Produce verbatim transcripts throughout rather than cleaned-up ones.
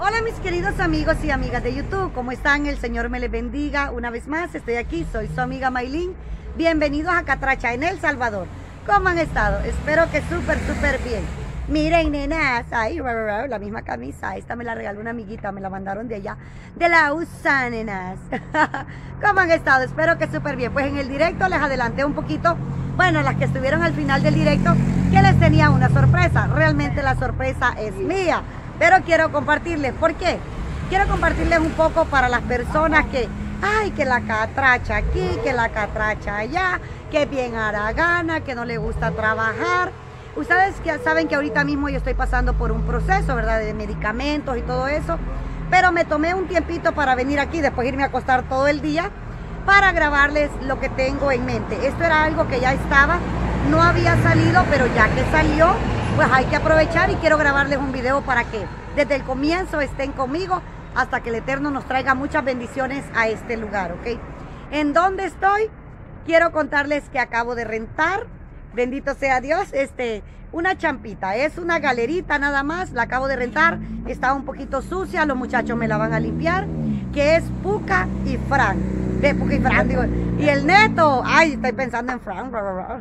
Hola mis queridos amigos y amigas de YouTube, ¿cómo están? El Señor me les bendiga. Una vez más estoy aquí, soy su amiga Maylin. Bienvenidos a Catracha en El Salvador. ¿Cómo han estado? Espero que súper, súper bien. Miren, nenas, ahí la misma camisa, esta me la regaló una amiguita, me la mandaron de allá, de la U S A, nenas. ¿Cómo han estado? Espero que súper bien. Pues en el directo les adelanté un poquito, bueno, las que estuvieron al final del directo, que les tenía una sorpresa. Realmente la sorpresa es mía, pero quiero compartirles. ¿Por qué? Quiero compartirles un poco para las personas que, ay, que la catracha aquí, que la catracha allá, que bien haragana, que no le gusta trabajar. Ustedes que saben que ahorita mismo yo estoy pasando por un proceso, ¿verdad? De medicamentos y todo eso. Pero me tomé un tiempito para venir aquí, después irme a acostar todo el día, para grabarles lo que tengo en mente. Esto era algo que ya estaba, no había salido, pero ya que salió, pues hay que aprovechar y quiero grabarles un video para que desde el comienzo estén conmigo hasta que el Eterno nos traiga muchas bendiciones a este lugar, ¿ok? ¿En dónde estoy? Quiero contarles que acabo de rentar, bendito sea Dios, este, una champita. Es una galerita nada más, la acabo de rentar, está un poquito sucia, los muchachos me la van a limpiar, que es Puca y Fran. De Puca y Fran, digo, y el Neto, ay, estoy pensando en Fran, bla, bla, bla.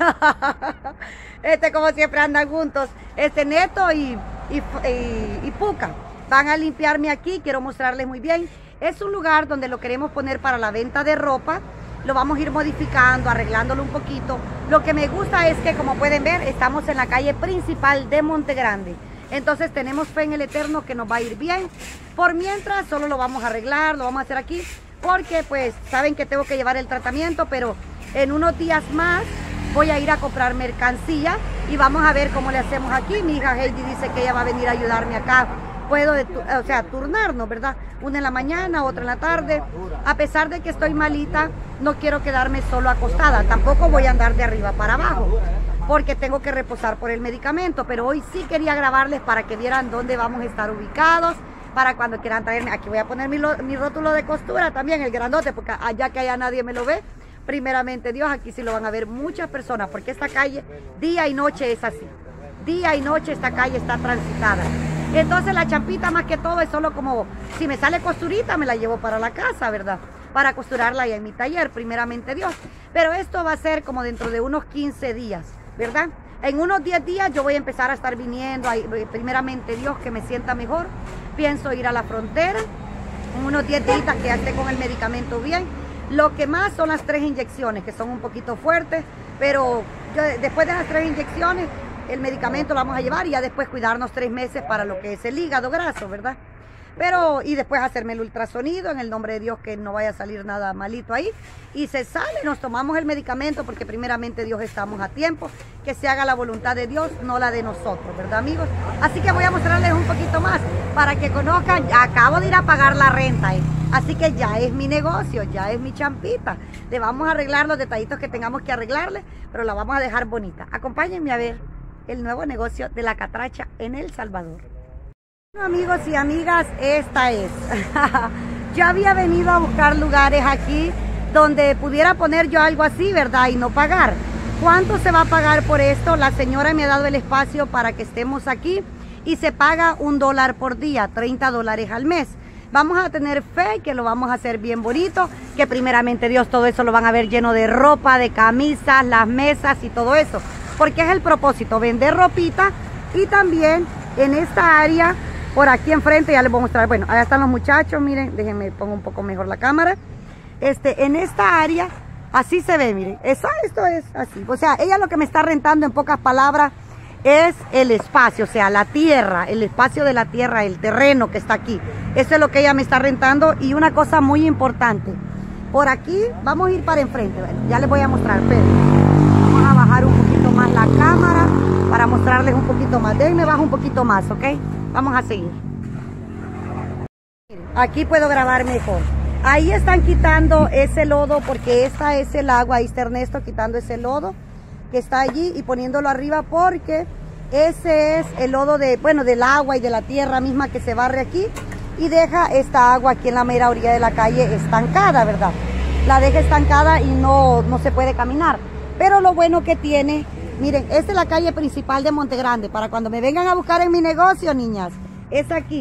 Este, como siempre andan juntos, este Neto y, y, y, y Puca van a limpiarme aquí. Quiero mostrarles muy bien. Es un lugar donde lo queremos poner para la venta de ropa. Lo vamos a ir modificando, arreglándolo un poquito. Lo que me gusta es que, como pueden ver, estamos en la calle principal de Monte Grande. Entonces tenemos fe en el Eterno que nos va a ir bien. Por mientras solo lo vamos a arreglar, lo vamos a hacer aquí, porque pues saben que tengo que llevar el tratamiento, pero en unos días más voy a ir a comprar mercancía y vamos a ver cómo le hacemos aquí. Mi hija Heidi dice que ella va a venir a ayudarme acá. Puedo, de, o sea, turnarnos, ¿verdad? Una en la mañana, otra en la tarde. A pesar de que estoy malita, no quiero quedarme solo acostada. Tampoco voy a andar de arriba para abajo, porque tengo que reposar por el medicamento. Pero hoy sí quería grabarles para que vieran dónde vamos a estar ubicados, para cuando quieran traerme. Aquí voy a poner mi, mi rótulo de costura también, el grandote, porque allá que allá nadie me lo ve. Primeramente Dios, aquí sí lo van a ver muchas personas, porque esta calle día y noche es así. Día y noche esta calle está transitada. Entonces la champita más que todo es solo como, si me sale costurita me la llevo para la casa, ¿verdad? Para costurarla allá en mi taller, primeramente Dios. Pero esto va a ser como dentro de unos quince días, ¿verdad? En unos diez días yo voy a empezar a estar viniendo, ahí, primeramente Dios, que me sienta mejor. Pienso ir a la frontera, en unos diez días que ya esté con el medicamento bien. Lo que más son las tres inyecciones, que son un poquito fuertes, pero yo, después de las tres inyecciones, el medicamento lo vamos a llevar y ya después cuidarnos tres meses para lo que es el hígado graso, ¿verdad? Pero, y después hacerme el ultrasonido en el nombre de Dios, que no vaya a salir nada malito ahí. Y se sale, nos tomamos el medicamento porque primeramente Dios estamos a tiempo. Que se haga la voluntad de Dios, no la de nosotros, ¿verdad, amigos? Así que voy a mostrarles un poquito más para que conozcan. Acabo de ir a pagar la renta, ¿eh? Así que ya es mi negocio, ya es mi champita. Le vamos a arreglar los detallitos que tengamos que arreglarle, pero la vamos a dejar bonita. Acompáñenme a ver el nuevo negocio de la catracha en El Salvador. Bueno, amigos y amigas, esta es. Yo había venido a buscar lugares aquí donde pudiera poner yo algo así, ¿verdad? Y no pagar. ¿Cuánto se va a pagar por esto? La señora me ha dado el espacio para que estemos aquí y se paga un dólar por día, treinta dólares al mes. Vamos a tener fe que lo vamos a hacer bien bonito, que primeramente Dios todo eso lo van a ver lleno de ropa, de camisas, las mesas y todo eso. Porque es el propósito, vender ropita. Y también en esta área, por aquí enfrente, ya les voy a mostrar, bueno, allá están los muchachos, miren, déjenme pongo un poco mejor la cámara. Este, en esta área, así se ve, miren, eso, esto es así. O sea, ella lo que me está rentando en pocas palabras es el espacio, o sea, la tierra, el espacio de la tierra, el terreno que está aquí. Eso es lo que ella me está rentando. Y una cosa muy importante, por aquí, vamos a ir para enfrente, bueno, ya les voy a mostrar, pero vamos a bajar un poquito más la cámara para mostrarles un poquito más. Déjenme bajar un poquito más, ¿ok? Vamos a seguir. Aquí puedo grabar mejor. Ahí están quitando ese lodo porque esta es el agua. Ahí está Ernesto quitando ese lodo que está allí y poniéndolo arriba porque ese es el lodo de, bueno, del agua y de la tierra misma que se barre aquí y deja esta agua aquí en la mera orilla de la calle estancada, ¿verdad? La deja estancada y no, no se puede caminar. Pero lo bueno que tiene, miren, esta es la calle principal de Monte Grande. Para cuando me vengan a buscar en mi negocio, niñas, es aquí.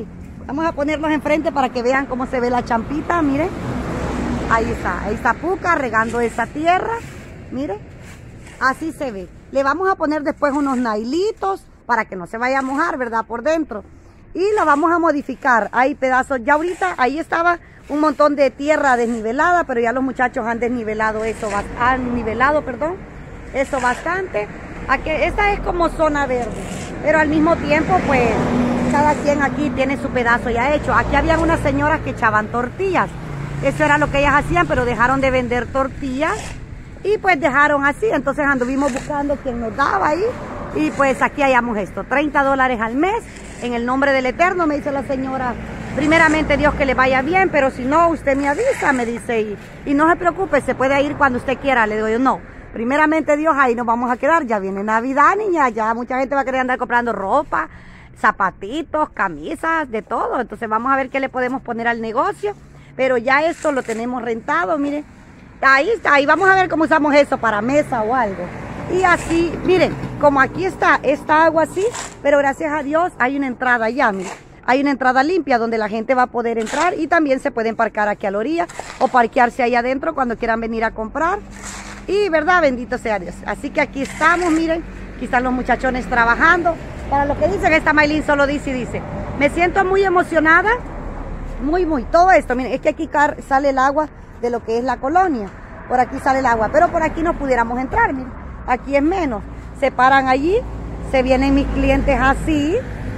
Vamos a ponerlos enfrente para que vean cómo se ve la champita, miren. Ahí está, ahí está Puca regando esa tierra, miren. Así se ve. Le vamos a poner después unos nailitos para que no se vaya a mojar, ¿verdad? Por dentro. Y lo vamos a modificar. Hay pedazos, ya ahorita ahí estaba un montón de tierra desnivelada, pero ya los muchachos han desnivelado eso, han nivelado, perdón, eso bastante. Aquí, esta es como zona verde, pero al mismo tiempo, pues, cada quien aquí tiene su pedazo ya hecho. Aquí habían unas señoras que echaban tortillas. Eso era lo que ellas hacían, pero dejaron de vender tortillas y pues dejaron así. Entonces anduvimos buscando quien nos daba ahí y pues aquí hallamos esto, treinta dólares al mes, en el nombre del Eterno, me dice la señora. Primeramente Dios que le vaya bien, pero si no, usted me avisa, me dice, y, y no se preocupe, se puede ir cuando usted quiera. Le digo yo, no, primeramente Dios, ahí nos vamos a quedar. Ya viene Navidad, niña, ya mucha gente va a querer andar comprando ropa, zapatitos, camisas, de todo. Entonces vamos a ver qué le podemos poner al negocio. Pero ya esto lo tenemos rentado, miren. Ahí está, ahí vamos a ver cómo usamos eso para mesa o algo. Y así, miren, como aquí está esta agua así, pero gracias a Dios hay una entrada allá, miren. Hay una entrada limpia donde la gente va a poder entrar y también se pueden parcar aquí a la orilla o parquearse ahí adentro cuando quieran venir a comprar. Y verdad, bendito sea Dios. Así que aquí estamos, miren, aquí están los muchachones trabajando. Para lo que dicen, esta Maylin solo dice y dice, me siento muy emocionada. Muy, muy, todo esto, miren, es que aquí sale el agua de lo que es la colonia. Por aquí sale el agua, pero por aquí no pudiéramos entrar, miren. Aquí es menos. Se paran allí, se vienen mis clientes así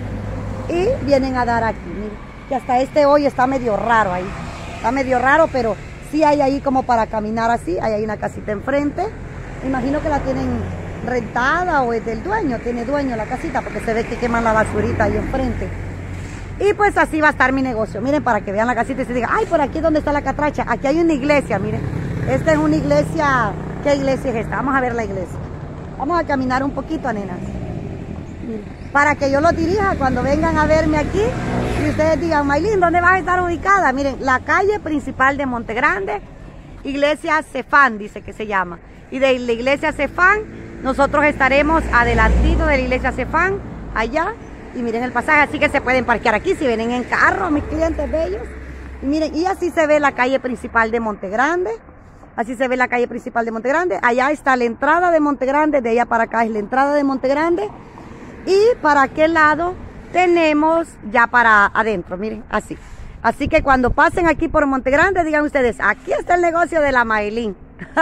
y vienen a dar aquí, miren. Que hasta este hoy está medio raro ahí. Está medio raro, pero sí hay ahí como para caminar así. Hay ahí una casita enfrente. Imagino que la tienen rentada o es del dueño. Tiene dueño la casita porque se ve que queman la basurita ahí enfrente. Y pues así va a estar mi negocio. Miren, para que vean la casita y se digan, ay, por aquí es donde está la catracha. Aquí hay una iglesia, miren. Esta es una iglesia. ¿Qué iglesia es esta? Vamos a ver la iglesia. Vamos a caminar un poquito, nenas. Miren, para que yo los dirija cuando vengan a verme aquí. Y ustedes digan, Maylin, ¿dónde vas a estar ubicada? Miren, la calle principal de Monte Grande, iglesia Cefán, dice que se llama. Y de la iglesia Cefán, nosotros estaremos adelantito de la iglesia Cefán, allá. Y miren el pasaje, así que se pueden parquear aquí si vienen en carro, mis clientes bellos. Y miren, y así se ve la calle principal de Monte Grande. Así se ve la calle principal de Monte Grande. Allá está la entrada de Monte Grande, de allá para acá es la entrada de Monte Grande. Y para aquel lado tenemos ya para adentro, miren, así. Así que cuando pasen aquí por Monte Grande, digan ustedes, aquí está el negocio de la Maylin.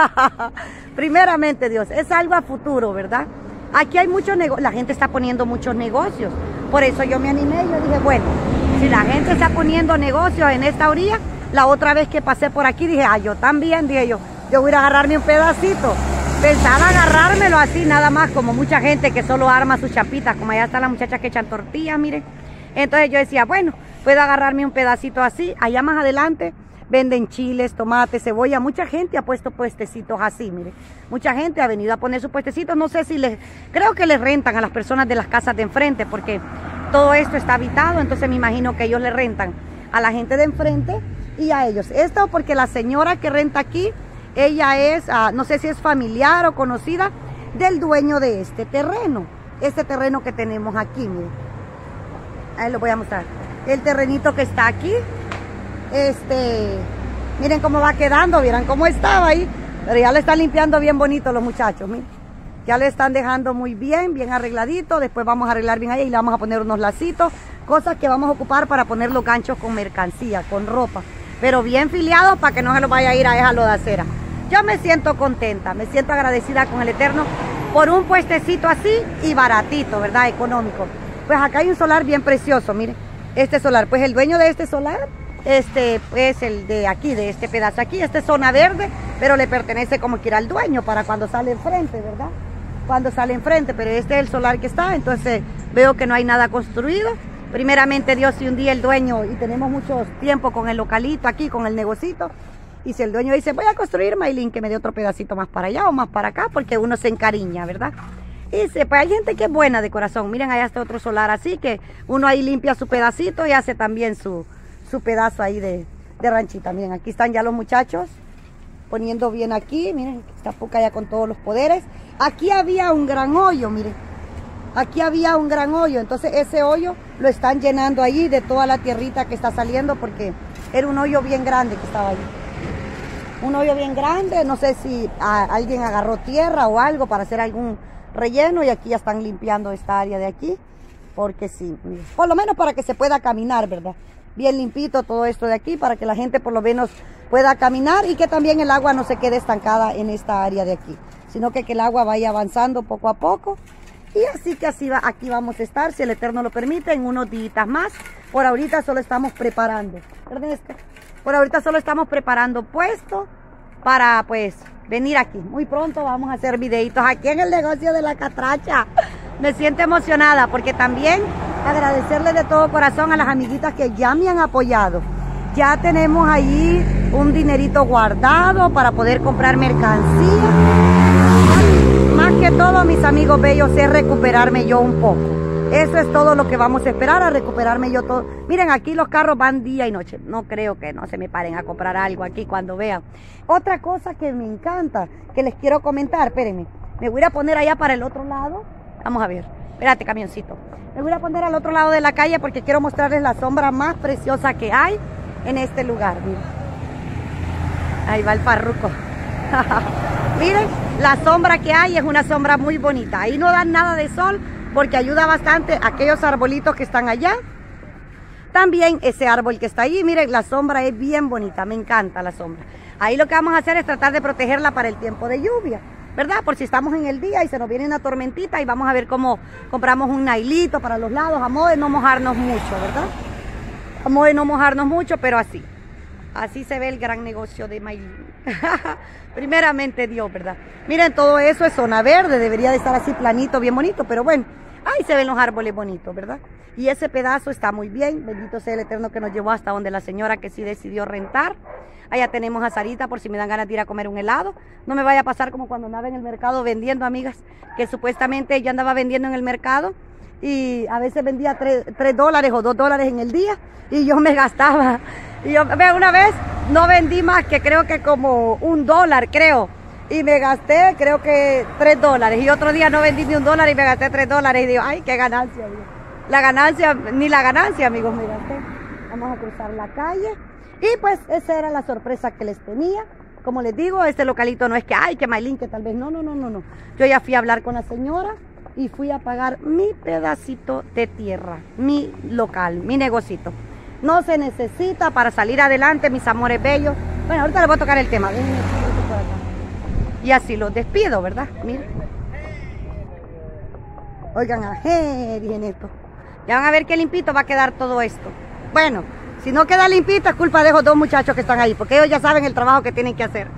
Primeramente Dios, es algo a futuro, ¿verdad? Aquí hay muchos negocios, la gente está poniendo muchos negocios. Por eso yo me animé y yo dije, bueno, si la gente está poniendo negocios en esta orilla, la otra vez que pasé por aquí dije, ah, yo también, dije yo, yo voy a ir a agarrarme un pedacito. Pensaba agarrármelo así, nada más, como mucha gente que solo arma sus chapitas, como allá están las muchachas que echan tortillas, miren. Entonces yo decía, bueno, puedo agarrarme un pedacito así. Allá más adelante venden chiles, tomates, cebolla. Mucha gente ha puesto puestecitos así, mire. Mucha gente ha venido a poner sus puestecitos. No sé si les, creo que les rentan a las personas de las casas de enfrente, porque todo esto está habitado, entonces me imagino que ellos le rentan a la gente de enfrente y a ellos. Esto porque la señora que renta aquí, ella es, uh, no sé si es familiar o conocida del dueño de este terreno. Este terreno que tenemos aquí, mire. Ahí lo voy a mostrar. El terrenito que está aquí. Este, miren cómo va quedando, vieran cómo estaba ahí, pero ya le están limpiando bien bonito los muchachos, miren. Ya le están dejando muy bien, bien arregladito. Después vamos a arreglar bien ahí y le vamos a poner unos lacitos, cosas que vamos a ocupar para poner los ganchos con mercancía, con ropa, pero bien filiados para que no se los vaya a ir a esa lodacera. Yo me siento contenta, me siento agradecida con el Eterno por un puestecito así y baratito, ¿verdad? Económico. Pues acá hay un solar bien precioso, miren, este solar, pues el dueño de este solar, este es el de aquí, de este pedazo aquí, esta es zona verde, pero le pertenece como quiera al dueño para cuando sale enfrente, ¿verdad? Cuando sale enfrente, pero este es el solar que está, entonces veo que no hay nada construido. Primeramente Dios, si un día el dueño, y tenemos mucho tiempo con el localito aquí, con el negocito, y si el dueño dice, voy a construir, Maylin, que me dé otro pedacito más para allá o más para acá, porque uno se encariña, ¿verdad? Y dice, pues hay gente que es buena de corazón. Miren, allá está otro solar así, que uno ahí limpia su pedacito y hace también su... su pedazo ahí de, de ranchita. Miren, aquí están ya los muchachos poniendo bien aquí. Miren, está Puca ya con todos los poderes. Aquí había un gran hoyo, miren. Aquí había un gran hoyo. Entonces ese hoyo lo están llenando allí de toda la tierrita que está saliendo, porque era un hoyo bien grande que estaba allí. Un hoyo bien grande, no sé si a, alguien agarró tierra o algo para hacer algún relleno, y aquí ya están limpiando esta área de aquí, porque sí, por lo menos para que se pueda caminar, ¿verdad? Bien limpito todo esto de aquí, para que la gente por lo menos pueda caminar y que también el agua no se quede estancada en esta área de aquí, sino que, que el agua vaya avanzando poco a poco. Y así que así va, aquí vamos a estar, si el Eterno lo permite, en unos días más. Por ahorita solo estamos preparando, Ernesto, por ahorita solo estamos preparando puesto para pues venir aquí. Muy pronto vamos a hacer videitos aquí en el negocio de la catracha. Me siento emocionada porque también agradecerle de todo corazón a las amiguitas que ya me han apoyado. Ya tenemos ahí un dinerito guardado para poder comprar mercancía. Más que todo, mis amigos bellos, es recuperarme yo un poco. Eso es todo lo que vamos a esperar, a recuperarme yo todo. Miren, aquí los carros van día y noche. No creo que no se me paren a comprar algo aquí cuando vean. Otra cosa que me encanta, que les quiero comentar, espérenme. Me voy a poner allá para el otro lado. Vamos a ver. Espérate, camioncito. Me voy a poner al otro lado de la calle porque quiero mostrarles la sombra más preciosa que hay en este lugar. Miren. Ahí va el farruco. Miren, la sombra que hay es una sombra muy bonita. Ahí no dan nada de sol porque ayuda bastante a aquellos arbolitos que están allá. También ese árbol que está ahí, miren, la sombra es bien bonita, me encanta la sombra. Ahí lo que vamos a hacer es tratar de protegerla para el tiempo de lluvia, ¿verdad? Por si estamos en el día y se nos viene una tormentita, y vamos a ver cómo compramos un nailito para los lados, a modo de no mojarnos mucho, ¿verdad? A modo de no mojarnos mucho, pero así. Así se ve el gran negocio de Maylin. Primeramente Dios, ¿verdad? Miren, todo eso es zona verde, debería de estar así planito, bien bonito, pero bueno, ahí se ven los árboles bonitos, ¿verdad? Y ese pedazo está muy bien, bendito sea el Eterno que nos llevó hasta donde la señora que sí decidió rentar. Allá tenemos a Sarita por si me dan ganas de ir a comer un helado. No me vaya a pasar como cuando andaba en el mercado vendiendo, amigas, que supuestamente yo andaba vendiendo en el mercado y a veces vendía tres, tres dólares o dos dólares en el día y yo me gastaba. Y yo, una vez no vendí más que creo que como un dólar, creo. Y me gasté creo que tres dólares. Y otro día no vendí ni un dólar y me gasté tres dólares. Y digo, ay, qué ganancia, amigo. La ganancia, ni la ganancia, amigos, me gasté. Vamos a cruzar la calle. Y pues esa era la sorpresa que les tenía. Como les digo, este localito no es que, ay, que Maylin, que tal vez. No, no, no, no, no. Yo ya fui a hablar con la señora y fui a pagar mi pedacito de tierra, mi local, mi negocito. No se necesita para salir adelante, mis amores bellos. Bueno, ahorita les voy a tocar el tema. Y así los despido, ¿verdad? Miren. Oigan, ajé, dije esto. Ya van a ver qué limpito va a quedar todo esto. Bueno, si no queda limpito es culpa de esos dos muchachos que están ahí, porque ellos ya saben el trabajo que tienen que hacer.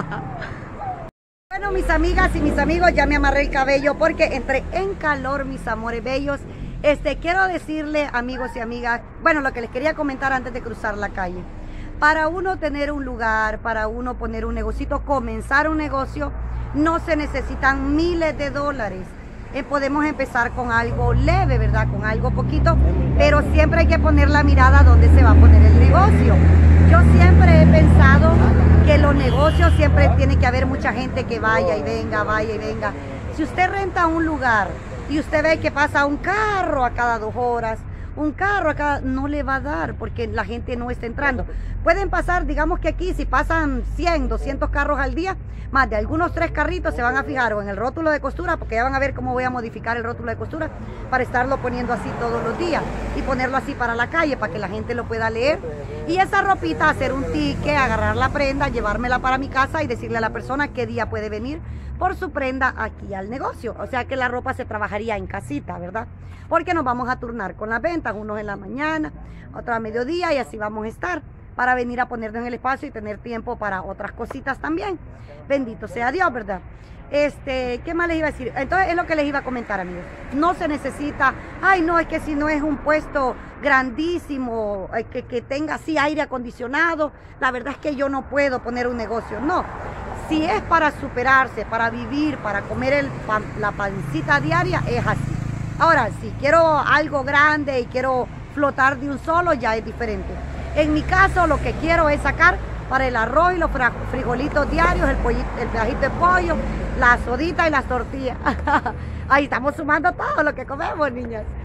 Bueno, mis amigas y mis amigos, ya me amarré el cabello porque entré en calor, mis amores bellos. Este, quiero decirle, amigos y amigas, bueno, lo que les quería comentar antes de cruzar la calle. Para uno tener un lugar, para uno poner un negocito, comenzar un negocio, no se necesitan miles de dólares. Eh, podemos empezar con algo leve, ¿verdad? Con algo poquito, pero siempre hay que poner la mirada donde se va a poner el negocio. Yo siempre he pensado que los negocios siempre tiene que haber mucha gente que vaya y venga, vaya y venga. Si usted renta un lugar y usted ve que pasa un carro a cada dos horas, un carro a cada, no le va a dar porque la gente no está entrando. Pueden pasar, digamos que aquí si pasan cien, doscientos carros al día, más de algunos tres carritos se van a fijar o en el rótulo de costura, porque ya van a ver cómo voy a modificar el rótulo de costura para estarlo poniendo así todos los días y ponerlo así para la calle para que la gente lo pueda leer. Y esa ropita, hacer un ticket, agarrar la prenda, llevármela para mi casa y decirle a la persona qué día puede venir por su prenda aquí al negocio. O sea que la ropa se trabajaría en casita, ¿verdad? Porque nos vamos a turnar con las ventas, unos en la mañana, otros a mediodía, y así vamos a estar para venir a ponernos en el espacio y tener tiempo para otras cositas también. Bendito sea Dios, ¿verdad? Este, ¿qué más les iba a decir? Entonces es lo que les iba a comentar, amigos. No se necesita, ay no, es que si no es un puesto grandísimo, que, que tenga así aire acondicionado, la verdad es que yo no puedo poner un negocio. No, si es para superarse, para vivir, para comer el pan, la pancita diaria, es así. Ahora, si quiero algo grande y quiero flotar de un solo, ya es diferente. En mi caso, lo que quiero es sacar para el arroz y los frijolitos diarios, el, pollito, el pedacito de pollo, la sodita y las tortillas. Ahí estamos sumando todo lo que comemos, niñas.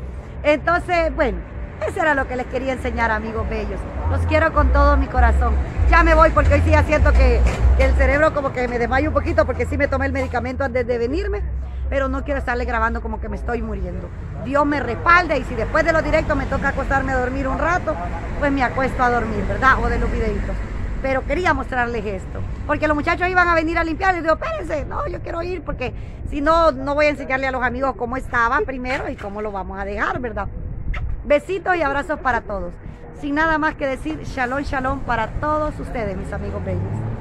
Entonces, bueno, eso era lo que les quería enseñar, amigos bellos. Los quiero con todo mi corazón. Ya me voy porque hoy sí ya siento que, que el cerebro como que me desmayo un poquito porque sí me tomé el medicamento antes de venirme, pero no quiero estarle grabando como que me estoy muriendo. Dios me respalde y si después de los directos me toca acostarme a dormir un rato, pues me acuesto a dormir, ¿verdad? O de los videitos. Pero quería mostrarles esto, porque los muchachos iban a venir a limpiar y digo, espérense, no, yo quiero ir porque si no, no voy a enseñarle a los amigos cómo estaba primero y cómo lo vamos a dejar, ¿verdad? Besitos y abrazos para todos. Sin nada más que decir, shalom, shalom para todos ustedes, mis amigos bellos.